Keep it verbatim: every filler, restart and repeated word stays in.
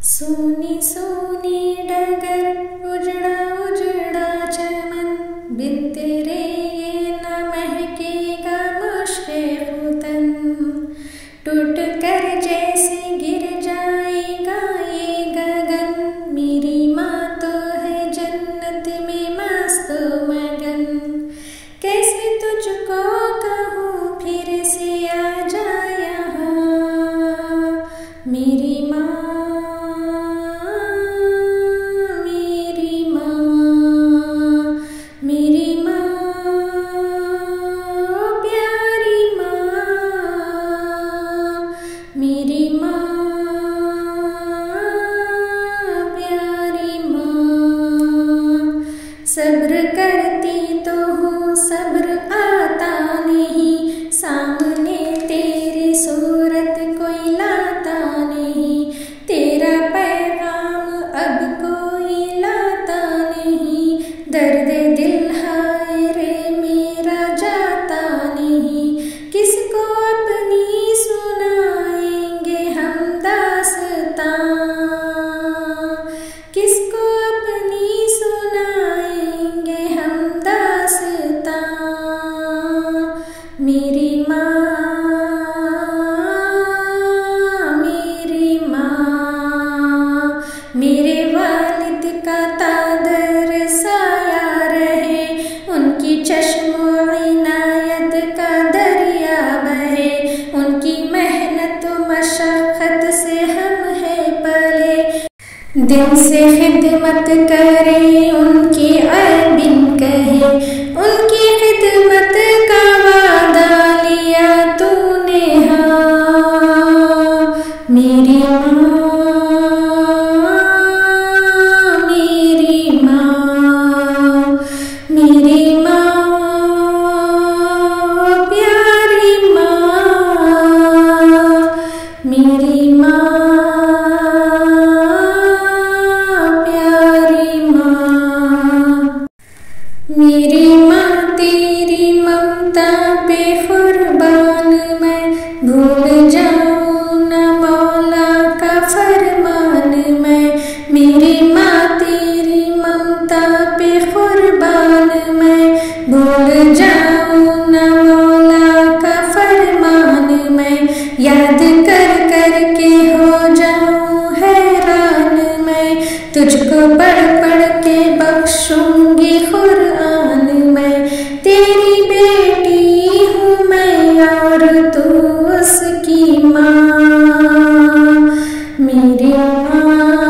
सोनी सोनी डगर उजड़ा उजड़ा चमन, बिन तेरे ये न महकेगा मुश्के खुतन। टूट कर जैसे गिर जाएगा ये गगन, मेरी माँ तो है जन्नत में मस्त मगन। कैसे तुझको कहूँ फिर से आ जा यहाँ, मेरी माँ मेरी माँ, प्यारी माँ। सब्र करती तो हूँ सब्र आता नहीं, सामने तेरी सूरत कोई लाता नहीं। तेरा पैगाम अब कोई लाता नहीं, दर्द दिल हाय रे मेरा जाता नहीं। किसको अपनी किसको अपनी सुनाएंगे हम दास्तां। मेरी माँ, मेरी माँ, मेरे वालिद का तादर साया रहे, उनकी चश्मो इनायत का दरिया बहे। उनकी मेहनत मशक्क़त से हम है पले, दिन से खिदमत करे उनकी अरबिन कहे। उनकी खिदमत का वादा लिया तूने हाँ, मेरी माँ, मेरी माँ, मेरी माँ, प्यारी माँ, मेरी माँ, मेरी माँ तेरी ममता पे कुर्बान मैं, भूल जाऊँ न मौला का फरमान मैं। मेरी माँ तेरी ममता पे कुर्बान मैं, भूल जाऊँ न मौला का फरमान मैं। याद कर कर के हो जाऊँ हैरान मैं, तुझको पढ़ पढ़ के बख्शूंगी कुरान मैं। तेरी बेटी हूँ मैं और तू उसकी माँ, मेरी माँ।